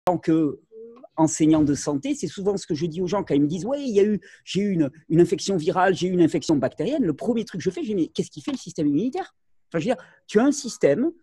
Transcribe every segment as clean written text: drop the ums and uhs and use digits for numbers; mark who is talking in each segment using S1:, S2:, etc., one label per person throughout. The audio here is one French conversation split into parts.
S1: tant qu'enseignant de santé, c'est souvent ce que je dis aux gens quand ils me disent « Ouais, j'ai eu une infection virale, j'ai eu une infection bactérienne ». Le premier truc que je fais, je dis « Mais qu'est-ce qui fait le système immunitaire ?» Enfin, je veux dire, tu as un système,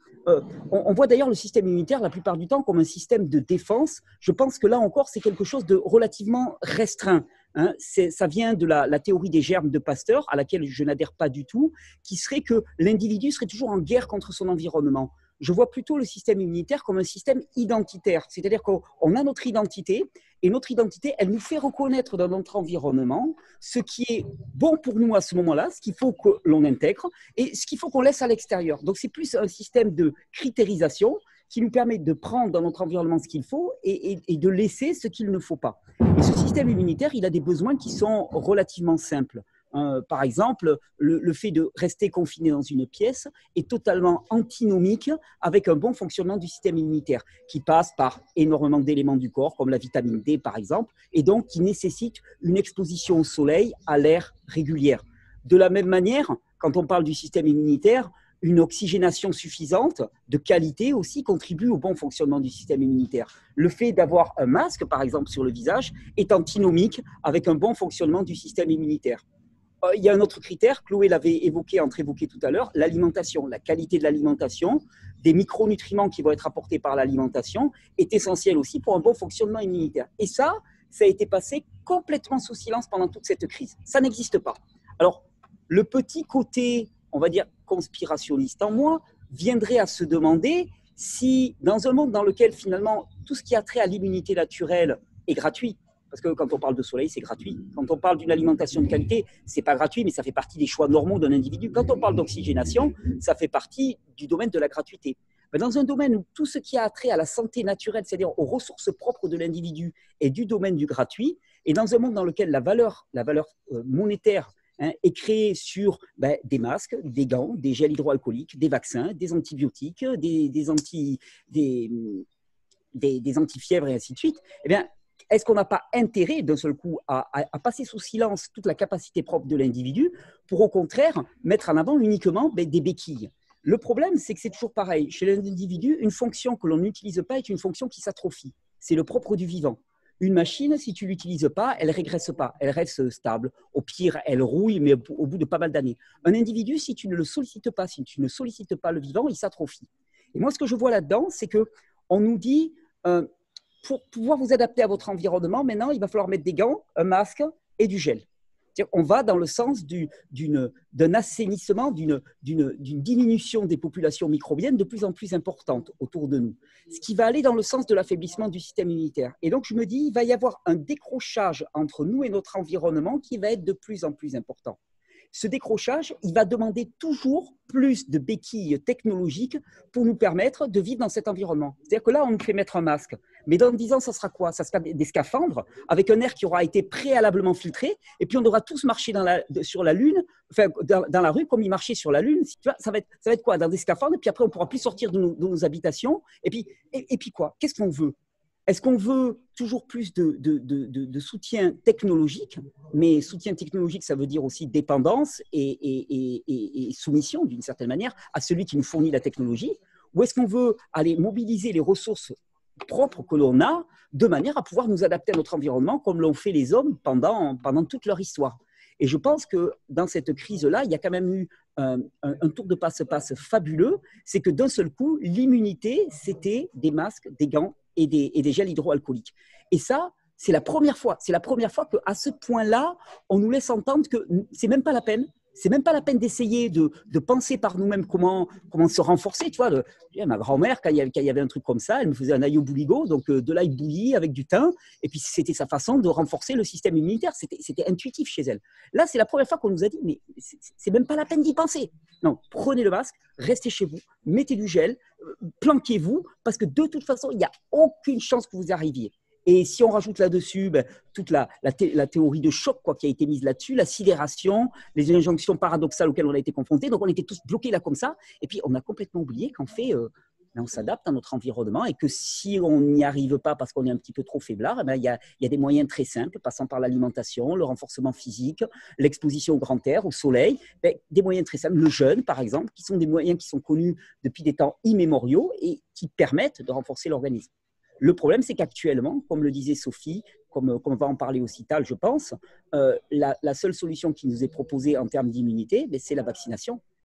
S1: on voit d'ailleurs le système immunitaire la plupart du temps comme un système de défense. Je pense que là encore, c'est quelque chose de relativement restreint. Hein. Ça vient de la théorie des germes de Pasteur, à laquelle je n'adhère pas du tout, qui serait que l'individu serait toujours en guerre contre son environnement. Je vois plutôt le système immunitaire comme un système identitaire, c'est-à-dire qu'on a notre identité, et notre identité, elle nous fait reconnaître dans notre environnement ce qui est bon pour nous à ce moment-là, ce qu'il faut que l'on intègre, et ce qu'il faut qu'on laisse à l'extérieur. Donc c'est plus un système de critérisation qui nous permet de prendre dans notre environnement ce qu'il faut et de laisser ce qu'il ne faut pas. Et ce système immunitaire, il a des besoins qui sont relativement simples. Par exemple, le fait de rester confiné dans une pièce est totalement antinomique avec un bon fonctionnement du système immunitaire qui passe par énormément d'éléments du corps, comme la vitamine D par exemple, et donc qui nécessite une exposition au soleil, à l'air régulière. De la même manière, quand on parle du système immunitaire, une oxygénation suffisante, de qualité aussi, contribue au bon fonctionnement du système immunitaire. Le fait d'avoir un masque, par exemple, sur le visage, est antinomique avec un bon fonctionnement du système immunitaire. Il y a un autre critère, Chloé l'avait évoqué tout à l'heure, l'alimentation. La qualité de l'alimentation, des micronutriments qui vont être apportés par l'alimentation, est essentielle aussi pour un bon fonctionnement immunitaire. Et ça a été passé complètement sous silence pendant toute cette crise. Ça n'existe pas. Alors, le petit côté, on va dire, conspirationniste en moi, viendrait à se demander si, dans un monde dans lequel finalement tout ce qui a trait à l'immunité naturelle est gratuit, parce que quand on parle de soleil, c'est gratuit. Quand on parle d'une alimentation de qualité, c'est pas gratuit, mais ça fait partie des choix normaux d'un individu. Quand on parle d'oxygénation, ça fait partie du domaine de la gratuité. Mais dans un domaine où tout ce qui a trait à la santé naturelle, c'est-à-dire aux ressources propres de l'individu, est du domaine du gratuit, et dans un monde dans lequel la valeur monétaire est créée sur des masques, des gants, des gels hydroalcooliques, des vaccins, des antibiotiques, des antifièvres et ainsi de suite, eh bien, est-ce qu'on n'a pas intérêt d'un seul coup à passer sous silence toute la capacité propre de l'individu pour au contraire mettre en avant uniquement des béquilles? Le problème, c'est que c'est toujours pareil. Chez l'individu, une fonction que l'on n'utilise pas est une fonction qui s'atrophie. C'est le propre du vivant. Une machine, si tu ne l'utilises pas, elle ne régresse pas, elle reste stable. Au pire, elle rouille, mais au bout de pas mal d'années. Un individu, si tu ne le sollicites pas, si tu ne sollicites pas le vivant, il s'atrophie. Et moi, ce que je vois là-dedans, c'est qu'on nous dit... pour pouvoir vous adapter à votre environnement, maintenant, il va falloir mettre des gants, un masque et du gel. On va dans le sens d'un assainissement, d'une diminution des populations microbiennes de plus en plus importante autour de nous, ce qui va aller dans le sens de l'affaiblissement du système immunitaire. Et donc, je me dis, il va y avoir un décrochage entre nous et notre environnement qui va être de plus en plus important. Ce décrochage, il va demander toujours plus de béquilles technologiques pour nous permettre de vivre dans cet environnement. C'est-à-dire que là, on nous fait mettre un masque. Mais dans 10 ans, ça sera quoi? Ça sera des scaphandres avec un air qui aura été préalablement filtré. Et puis, on devra tous marcher sur la Lune, enfin, dans la rue, comme ils marchaient sur la Lune. Tu vois, ça va être quoi? Dans des scaphandres. Et puis après, on ne pourra plus sortir de nos habitations. Et puis quoi? Qu'est-ce qu'on veut? Est-ce qu'on veut toujours plus de soutien technologique? Mais soutien technologique, ça veut dire aussi dépendance et soumission, d'une certaine manière, à celui qui nous fournit la technologie. Ou est-ce qu'on veut aller mobiliser les ressources propres que l'on a de manière à pouvoir nous adapter à notre environnement comme l'ont fait les hommes pendant toute leur histoire? Et je pense que dans cette crise-là, il y a quand même eu un tour de passe-passe fabuleux. C'est que d'un seul coup, l'immunité, c'était des masques, des gants et des gels hydroalcooliques. Et ça, c'est la première fois. C'est la première fois qu'à ce point-là, on nous laisse entendre que c'est même pas la peine. C'est même pas la peine d'essayer de penser par nous-mêmes comment se renforcer. Tu vois, ma grand-mère, quand il y avait un truc comme ça, elle me faisait un ail au bouligo, donc de l'ail bouilli avec du thym, et puis c'était sa façon de renforcer le système immunitaire. C'était intuitif chez elle. Là, c'est la première fois qu'on nous a dit, mais c'est même pas la peine d'y penser. Non, prenez le masque, restez chez vous, mettez du gel, planquez-vous, parce que de toute façon, il n'y a aucune chance que vous y arriviez. Et si on rajoute là-dessus toute la théorie de choc qui a été mise là-dessus, la sidération, les injonctions paradoxales auxquelles on a été confrontés, donc on était tous bloqués là comme ça, et puis on a complètement oublié qu'en fait, on s'adapte à notre environnement et que si on n'y arrive pas parce qu'on est un petit peu trop faiblard, il y a des moyens très simples, passant par l'alimentation, le renforcement physique, l'exposition au grand air, au soleil, des moyens très simples, le jeûne par exemple, qui sont des moyens qui sont connus depuis des temps immémoriaux et qui permettent de renforcer l'organisme. Le problème, c'est qu'actuellement, comme le disait Sophie, comme va en parler aussi Tal, je pense, la seule solution qui nous est proposée en termes d'immunité, c'est la vaccination.